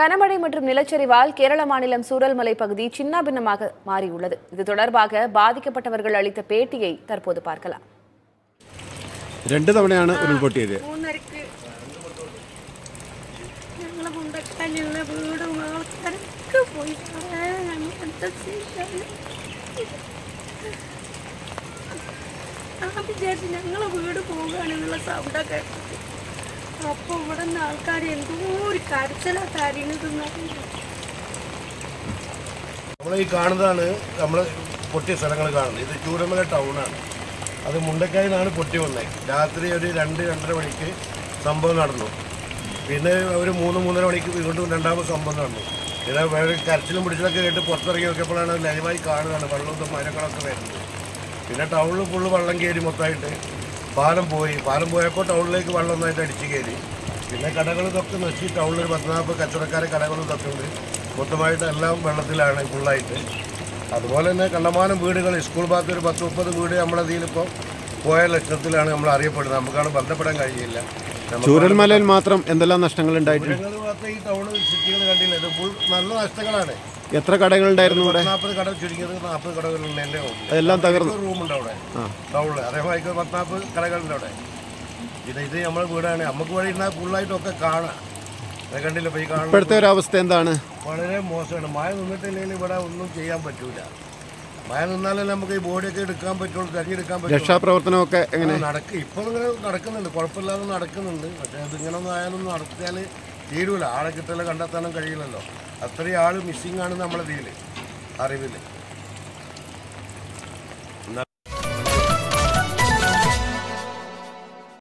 கனமழை மற்றும் நிலச்சரிவால் கேரள மாநிலம் சூரல்மலை பகுதி சின்னாபின்னமாக மாறியுள்ளது. இது தொடர்பாக பாதிக்கப்பட்டவர்கள் அளித்த பேட்டியை தற்போது பார்க்கலாம். രണ്ട് തവണയാണ് ഉരുൾപൊട്ടിയത്. ഞങ്ങളെ വീട് പോവുകയാണെന്നുള്ള സൗണ്ടൊക്കെ അപ്പോൾ ഇവിടെ നിന്ന് ആൾക്കാർ എന്തോ ഒരു കരച്ചിലാ കാര്യങ്ങൾ. നമ്മളീ കാണുന്നതാണ് നമ്മൾ പൊട്ടിയ സ്ഥലങ്ങൾ കാണുന്നത്. ഇത് ചൂരമല ടൗണാണ്. അത് മുണ്ടക്കായിന്നാണ് പൊട്ടി വന്നത്. രാത്രി ഒരു 2-2:30 മണിക്ക് സംഭവം നടന്നു. പിന്നെ ഒരു 3-3:30 മണിക്ക് വീണ്ടും രണ്ടാമത് സംഭവം നടന്നു. പിന്നെ വേറെ കരച്ചിലും പിടിച്ചിലൊക്കെ കേട്ട് പുറത്തിറങ്ങി നോക്കിയപ്പോഴാണ് ലൈവായി കാണുകയാണ് വെള്ളവും മരങ്ങളൊക്കെ വരുന്നത്. പിന്നെ ടൗണിൽ ഫുള്ള് വെള്ളം കയറി മൊത്തമായിട്ട് പാലം പോയപ്പോൾ ടൗണിലേക്ക് വെള്ളം ഒന്നായിട്ട് അടിച്ച് കയറി. പിന്നെ കടകൾ ഇതൊക്കെ നശിച്ച് ടൗണിൽ 10-40 കച്ചവടക്കാരെ കടകളും ഇതൊക്കെ ഉണ്ട്. മൊത്തമായിട്ട് എല്ലാം വെള്ളത്തിലാണ് ഫുള്ളായിട്ട്. അതുപോലെ തന്നെ കണ്ടമാനം വീടുകൾ, സ്കൂൾ ഭാഗത്ത് ഒരു 10-30 വീട് നമ്മുടെ ഇതിലിപ്പോൾ പോയ ലക്ഷത്തിലാണ് നമ്മൾ അറിയപ്പെടുന്നത്. നമുക്കാണ് ബന്ധപ്പെടാൻ കഴിയില്ല. ചൂരൽമലയിൽ മാത്രം എന്തെല്ലാം നഷ്ടങ്ങൾ ഉണ്ടായിട്ടുണ്ട്? ഈ ടൗൺ സിറ്റികൾ കണ്ടില്ല, ഇത് ഫുൾ നല്ല നഷ്ടങ്ങളാണ്. എത്ര കടകളുണ്ടായിരുന്നു ഇവിടെ? 40 കട, ചുരുങ്ങിയത് 40 കടകളുണ്ട്. എൻ്റെ അതെല്ലാം തകർന്നു. റൂമുണ്ട് അവിടെ ടൗണിൽ. അതേമാതിരി 10-40 കടകളുണ്ട് അവിടെ. ഇത് നമ്മുടെ വീടാണ്. നമുക്ക് വഴി ഇരുന്നാൽ ഫുള്ളായിട്ടൊക്കെ കാണാം. കണ്ടില്ല ഇപ്പോൾ ഈ കാണുന്നത്. ഇപ്പോഴത്തെ ഒരു അവസ്ഥ എന്താണ്? വളരെ മോശമാണ്. മഴ നിന്നിട്ടില്ലെങ്കിൽ ഇവിടെ ഒന്നും ചെയ്യാൻ പറ്റൂല. മഴ നിന്നാലല്ലേ നമുക്ക് ഈ ബോഡിയൊക്കെ എടുക്കാൻ പറ്റുള്ളൂ, തെരഞ്ഞെടുക്കാൻ പറ്റും. രക്ഷാപ്രവർത്തനമൊക്കെ എങ്ങനെ നടക്കും? ഇപ്പോൾ ഇങ്ങനെ നടക്കുന്നുണ്ട്, കുഴപ്പമില്ലാതെ നടക്കുന്നുണ്ട്. പക്ഷേ അതിങ്ങനെ ഒന്നും ആയാലും നടത്തിയാൽ തീരൂല. ആളെ കിട്ടല് കണ്ടെത്താനും കഴിയില്ലല്ലോ. അത്രയും ആൾ മിസ്സിംഗ് ആണ് നമ്മളെ ഇതിൽ അറിവിൽ.